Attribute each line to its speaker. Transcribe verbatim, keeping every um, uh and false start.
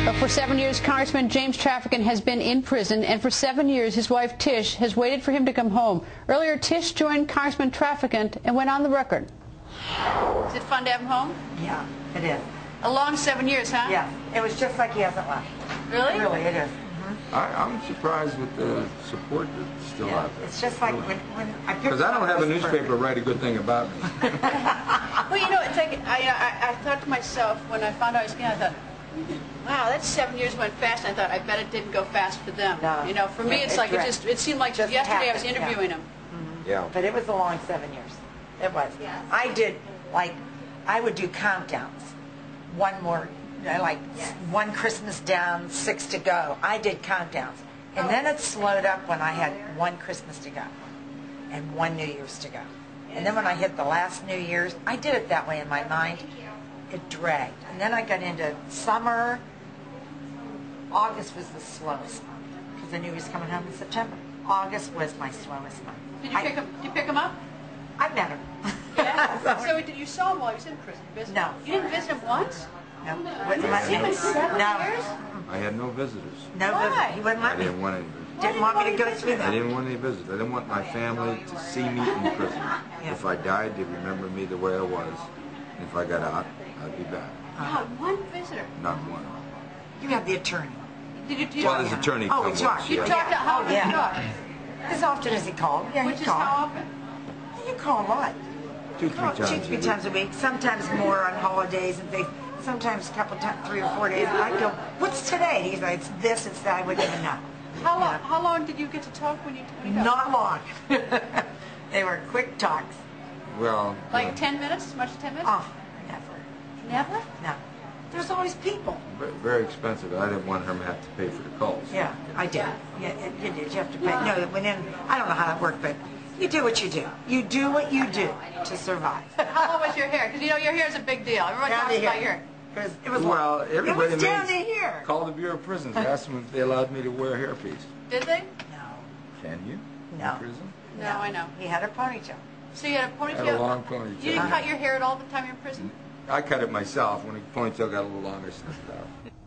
Speaker 1: For seven years, Congressman James Traficant has been in prison, and for seven years, his wife Tish has waited for him to come home. Earlier, Tish joined Congressman Traficant and went on the record. Is it fun to have him home?
Speaker 2: Yeah, it is.
Speaker 1: A long seven years, huh?
Speaker 2: Yeah, it was just like he hasn't left.
Speaker 1: Really?
Speaker 2: Really, it is.
Speaker 3: I, I'm surprised with the support that's still
Speaker 2: Yeah,
Speaker 3: out there.
Speaker 2: it's just like when, when I picked
Speaker 3: Because I don't have a
Speaker 2: this
Speaker 3: newspaper
Speaker 2: person.
Speaker 3: write a good thing about me.
Speaker 1: Well, you know, it's like I, I, I thought to myself when I found out I was gay, I thought, wow, that seven years went fast. I thought, I bet it didn't go fast for them.
Speaker 2: No.
Speaker 1: You know, for me,
Speaker 2: It-
Speaker 1: it's
Speaker 2: it
Speaker 1: like it
Speaker 2: dragged.
Speaker 1: just it seemed like
Speaker 2: Just
Speaker 1: yesterday I was
Speaker 2: happened, yeah.
Speaker 1: interviewing him.
Speaker 3: Yeah.
Speaker 2: But it was a long seven years. It was. I did, like, I would do countdowns. One more, like, one Christmas down, six to go. I did countdowns. And then it slowed up when I had one Christmas to go and one New Year's to go. And then when I hit the last New Year's, I did it that way in my mind. It dragged. And then I got into summer. August was the slowest month because I knew he was coming home in September. August was my slowest month.
Speaker 1: Did you
Speaker 2: I,
Speaker 1: pick him? Did you pick him up?
Speaker 2: I met him.
Speaker 1: Yeah. So did you saw him while he was in prison? Visit
Speaker 2: No.
Speaker 1: him? You didn't visit him once?
Speaker 2: No.
Speaker 1: You
Speaker 2: Wouldn't
Speaker 1: didn't
Speaker 2: let
Speaker 1: see him
Speaker 2: me.
Speaker 1: in seven
Speaker 2: No.
Speaker 1: years?
Speaker 3: I had no visitors.
Speaker 2: No,
Speaker 1: Why?
Speaker 2: he wouldn't
Speaker 3: I
Speaker 2: let me.
Speaker 3: didn't want any visitors.
Speaker 2: Didn't want me to go through
Speaker 3: I
Speaker 2: that.
Speaker 3: didn't want any visitors. I didn't want my family to see me in prison.
Speaker 2: Yeah.
Speaker 3: If I died, they'd remember me the way I was. And if I got out, I'd be back.
Speaker 1: Not one visitor.
Speaker 3: Not one.
Speaker 2: You have the attorney.
Speaker 1: Did you? Did you
Speaker 3: Well,
Speaker 1: talk,
Speaker 3: his attorney
Speaker 2: Oh,
Speaker 3: come
Speaker 2: we talked.
Speaker 3: once,
Speaker 1: you
Speaker 3: yeah.
Speaker 1: talked to how
Speaker 2: Oh,
Speaker 1: did you
Speaker 2: yeah.
Speaker 1: talk?
Speaker 2: As often as he called. Yeah,
Speaker 1: Which
Speaker 2: he
Speaker 1: is
Speaker 2: called.
Speaker 1: how often?
Speaker 2: You call a lot.
Speaker 3: Two, three
Speaker 2: Call
Speaker 3: times.
Speaker 2: two,
Speaker 3: a
Speaker 2: three
Speaker 3: week.
Speaker 2: times a week. Sometimes more on holidays and things. Sometimes a couple times, three or four days. I'd go, what's today? He's like, it's this, it's that. I wouldn't even know.
Speaker 1: How long?
Speaker 2: Yeah.
Speaker 1: How long did you get to talk when you? When you got-
Speaker 2: Not long. They were quick talks.
Speaker 3: Well,
Speaker 1: Like
Speaker 3: yeah,
Speaker 1: ten minutes? As much as ten minutes?
Speaker 2: Oh, never.
Speaker 1: Never.
Speaker 2: No. There's always people.
Speaker 3: ve- very expensive. I didn't want him to have to pay for the calls.
Speaker 2: Yeah, I did. Yeah, it, you did. You have to pay. No, it went in. I don't know how that worked, but you do what you do. You do what you do to survive.
Speaker 1: How long was your hair? Because you know your hair is a big deal. Everyone
Speaker 2: Down
Speaker 1: talks
Speaker 2: to
Speaker 1: about
Speaker 2: here.
Speaker 1: your hair.
Speaker 2: Because it was
Speaker 3: Well,
Speaker 2: long.
Speaker 3: everybody
Speaker 2: It was down to
Speaker 3: made-
Speaker 2: here.
Speaker 3: Called the Bureau of Prisons. Asked them if they allowed me to wear a hairpiece.
Speaker 1: Did they?
Speaker 2: No.
Speaker 3: Can you?
Speaker 2: No.
Speaker 3: In prison?
Speaker 1: No, I know.
Speaker 2: He had a ponytail.
Speaker 1: So you had a
Speaker 3: I
Speaker 1: ponytail.
Speaker 3: had a long ponytail.
Speaker 1: You didn't cut your hair at all the time you were in prison?
Speaker 3: I cut it myself. When the ponytail got a little longer, I snipped it out.